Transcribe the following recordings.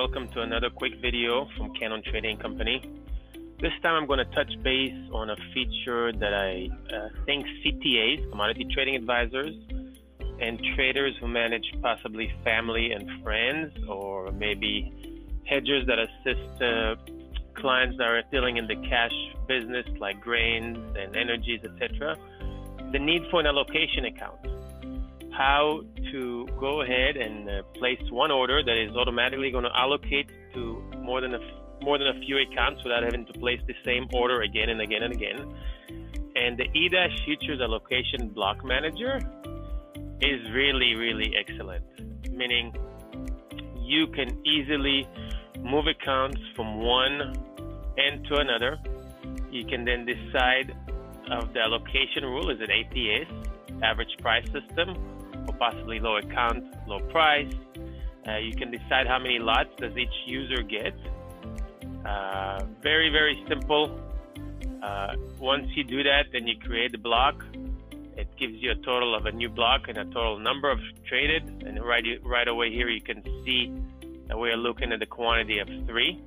welcome to another quick video from Canon Trading Company. This time I'm going to touch base on a feature that I think CTAs, commodity trading advisors, and traders who manage possibly family and friends, or maybe hedgers that assist clients that are dealing in the cash business like grains and energies, etc. The need for an allocation account. How to go ahead and place one order that is automatically going to allocate to more than a few accounts without having to place the same order again and again and again. And the E- Futures Allocation Block Manager is really excellent, meaning you can easily move accounts from one end to another. You can then decide of the allocation rule. Is it APS, average price system, or possibly low account, low price? You can decide how many lots does each user get. Very simple. Once you do that, then you create the block. It gives you a total of a new block and a total number of traded. And right away here, you can see that we are looking at the quantity of 3.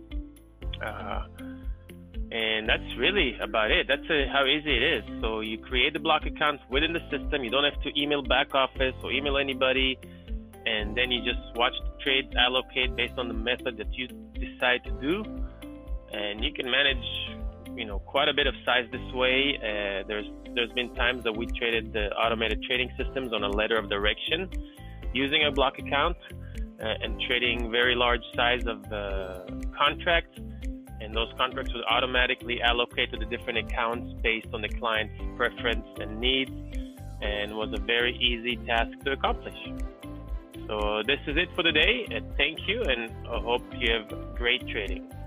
And that's really about it. That's how easy it is. So you create the block accounts within the system. You don't have to email back office or email anybody. And then you just watch the trades allocate based on the method that you decide to do. And you can manage, quite a bit of size this way. There's been times that we traded the automated trading systems on a letter of direction using a block account and trading very large size of contracts. And those contracts would automatically allocate to the different accounts based on the client's preference and needs, and was a very easy task to accomplish. So this is it for today. Thank you, and I hope you have great trading.